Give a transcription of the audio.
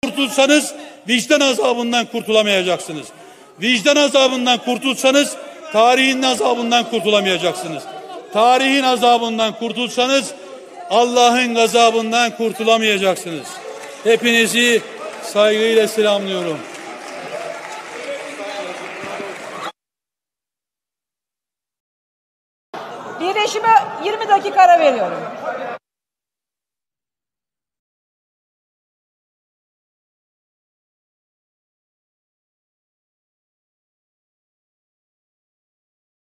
kurtulsanız vicdan azabından kurtulamayacaksınız. Vicdan azabından kurtulsanız tarihin azabından kurtulamayacaksınız. Tarihin azabından kurtulsanız Allah'ın gazabından kurtulamayacaksınız. Hepinizi saygıyla selamlıyorum. Birleşime 20 dakika ara veriyorum.